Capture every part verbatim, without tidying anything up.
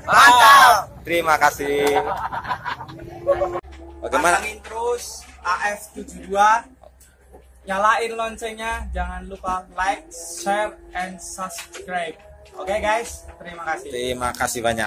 Mantap. Terima kasih. Bagaimana? Pantengin terus A F tujuh puluh dua. Nyalain loncengnya, jangan lupa like, share, and subscribe. Oke okay, guys, terima kasih. Terima kasih banyak.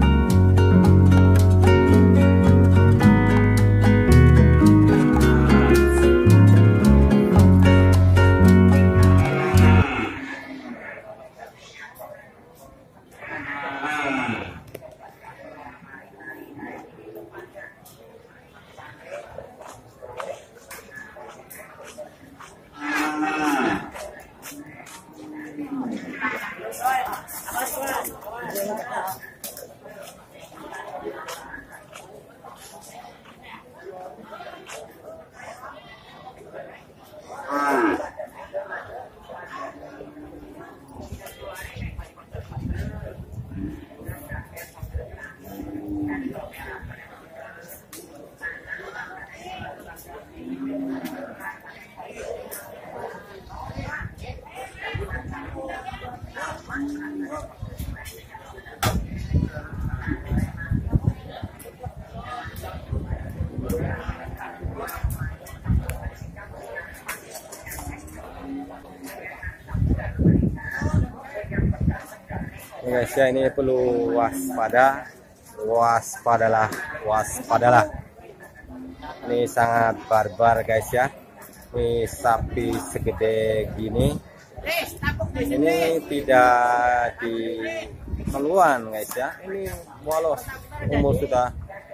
Guys ya, ini perlu waspada, waspadalah, waspadalah. Ini sangat barbar guys ya. Ini sapi segede gini, ini tidak di keluan guys ya. Ini walos umur sudah.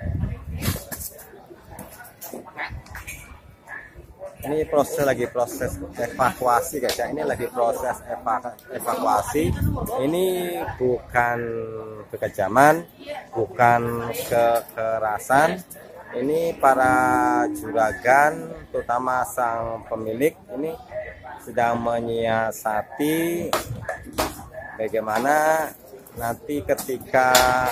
Ini proses lagi proses evakuasi guys ya. Ini lagi proses eva evakuasi. Ini bukan kekejaman, bukan kekerasan. Ini para juragan, terutama sang pemilik, ini sedang menyiasati bagaimana nanti ketika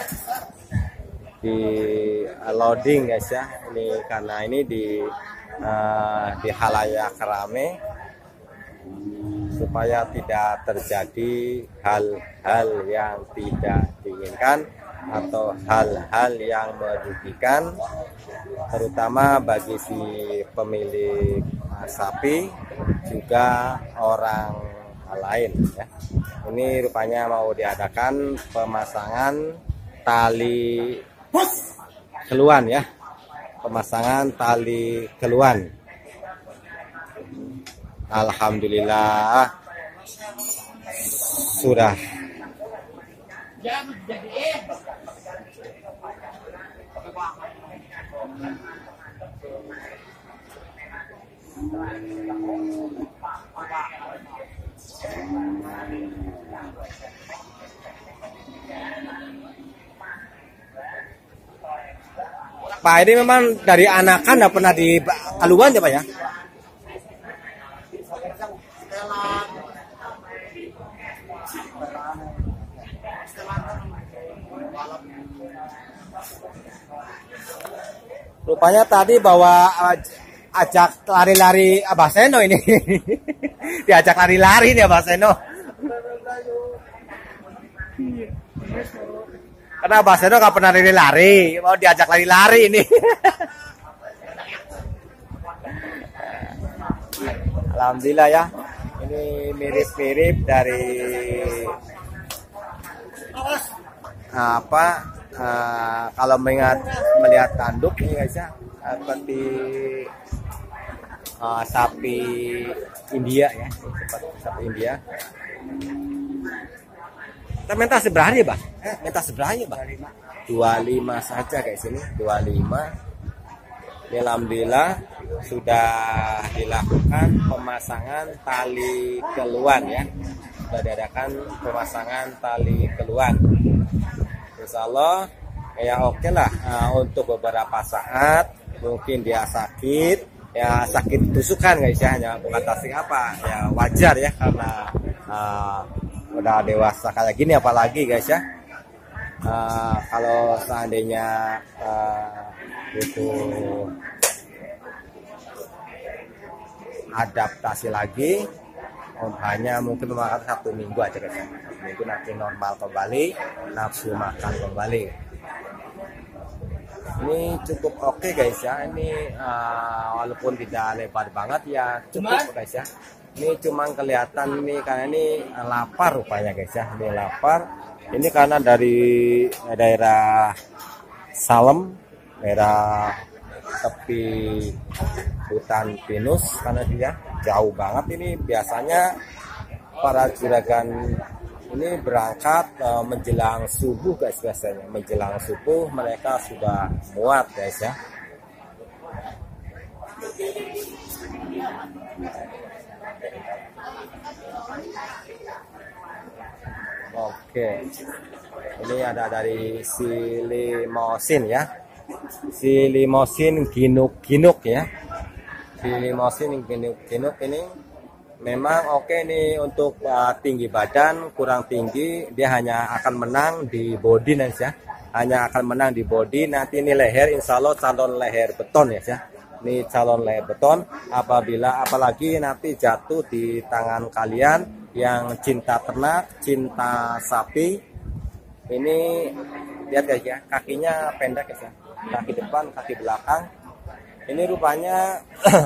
di loading guys ya. Ini karena ini di Uh, di halayak rame, supaya tidak terjadi hal-hal yang tidak diinginkan atau hal-hal yang merugikan, terutama bagi si pemilik uh, sapi juga orang lain ya. Ini rupanya mau diadakan pemasangan tali keluan ya. Pemasangan tali keluan. Alhamdulillah sudah. Pak, ini memang dari anakan tidak pernah di keluan ya Pak ya? Rupanya tadi bawa ajak lari-lari Abah Seno ini. Diajak lari-lari nih Abah Seno. Karena Abah Seno nggak pernah lari-lari, mau diajak lari-lari ini. Alhamdulillah ya, ini mirip-mirip dari apa? Uh, kalau melihat melihat tanduk ini guys ya, seperti uh, sapi India ya, seperti sapi India. Kita minta seberapa ya, Bang? Eh, minta seberapa ya, Bang? dua puluh lima saja guys ini, dua puluh lima. Ini alhamdulillah sudah dilakukan pemasangan tali keluan ya. Sudah diadakan pemasangan tali keluan. Insya Allah ya oke okay lah, uh, untuk beberapa saat mungkin dia sakit ya, sakit tusukan guys ya, hanya bukan tasik apa ya, wajar ya karena uh, udah dewasa kayak gini, apalagi guys ya. Uh, kalau seandainya uh, itu adaptasi lagi hanya mungkin makan satu minggu aja guys. Satu minggu nanti normal kembali, nafsu makan kembali. Ini cukup oke okay guys ya. Ini uh, walaupun tidak lebar banget ya cukup guys ya. Ini cuma kelihatan ini karena ini lapar rupanya guys ya. Ini lapar. Ini karena dari daerah Salem, daerah tepi hutan pinus, karena dia jauh banget. Ini biasanya para juragan ini berangkat uh, menjelang subuh guys, biasanya menjelang subuh mereka sudah muat guys ya. Oke, ini ada dari si limosin ya, si limosin ginuk-ginuk ya, si limosin ginuk-ginuk ini memang oke nih untuk uh, tinggi badan kurang tinggi, dia hanya akan menang di body nanti ya, hanya akan menang di body. Nanti ini leher, insya Allah calon leher beton ya, ya. Ini calon leher beton. Apabila apalagi nanti jatuh di tangan kalian yang cinta ternak, cinta sapi, ini lihat guys ya, kakinya pendek guys ya, kaki depan, kaki belakang. Ini rupanya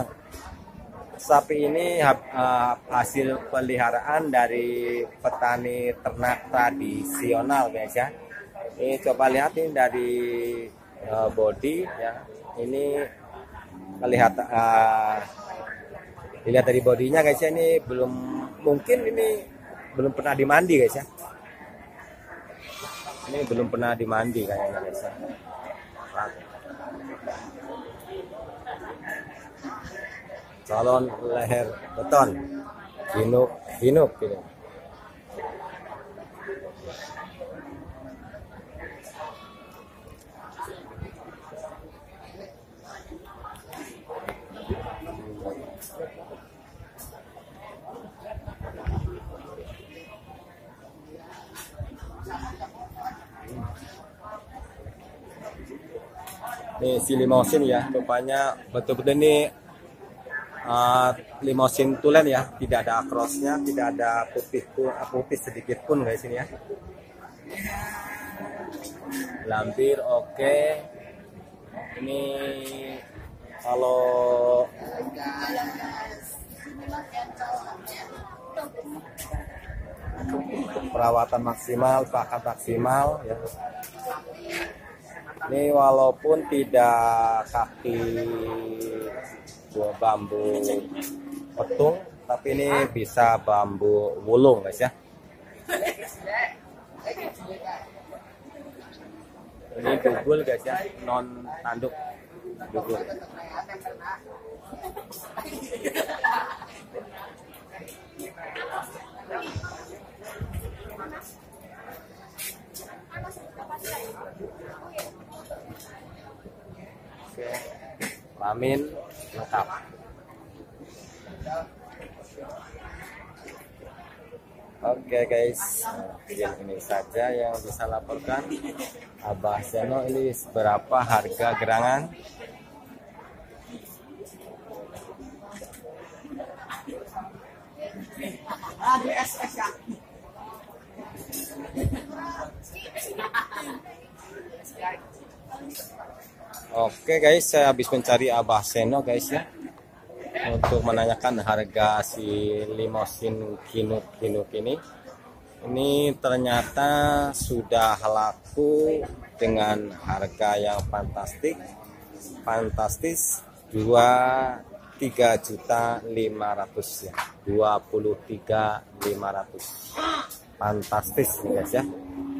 sapi ini uh, hasil peliharaan dari petani ternak tradisional guys ya. Ini coba lihat ini dari uh, body ya. Ini kelihatan uh, dilihat dari bodinya guys ya, ini belum mungkin ini belum pernah dimandi guys ya. Ini belum pernah dimandi kayaknya guys ya. Calon leher beton, ginuk ginuk gitu. Nih si limosin ya, rupanya betul-betul ini Uh, limosin tulen ya, tidak ada crossnya, tidak ada putih pun, putih sedikit pun guys ini ya. Lampir oke. Okay. Ini kalau perawatan maksimal, pakan maksimal ya. Ini walaupun tidak kaki buah bambu petung, tapi ini bisa bambu wulung guys ya. Ini dugul guys ya, non tanduk dugul. Oke, lamin lengkap. Oke guys, yang ini saja yang bisa laporkan. Abah Seno, ini berapa harga gerangan? Oke guys, saya habis mencari Abah Seno guys ya, untuk menanyakan harga si limosin ginuk-ginuk ini. Ini ternyata sudah laku dengan harga yang fantastik, fantastis, dua tiga juta lima ratus ya, dua puluh tiga lima ratus, fantastis nih guys ya.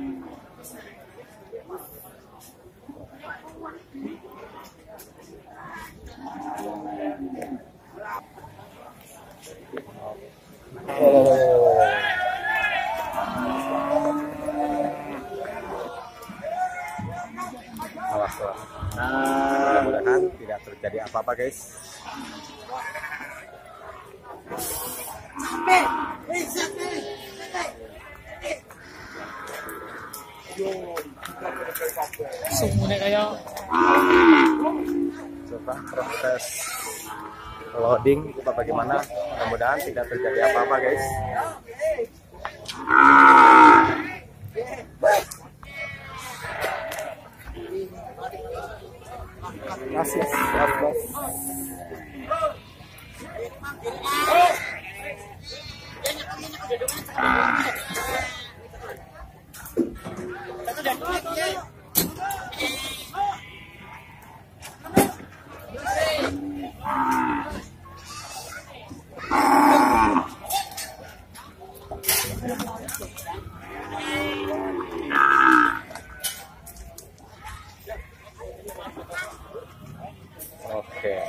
Oh. Awas, awas. Mudah-mudahan tidak terjadi apa-apa guys. Sumune kayak coba proses loading coba bagaimana. Mudah-mudahan tidak terjadi apa-apa guys. Masih siap bos. Oke.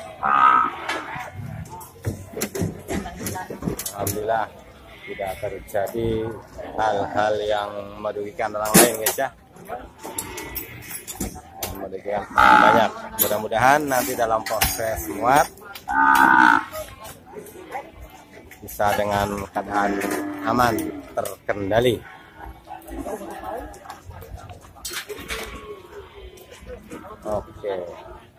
Alhamdulillah tidak terjadi hal-hal yang merugikan orang lain guys ya. Merugikan banyak. Mudah-mudahan nanti dalam proses muat bisa dengan keadaan aman, terkendali. Oke.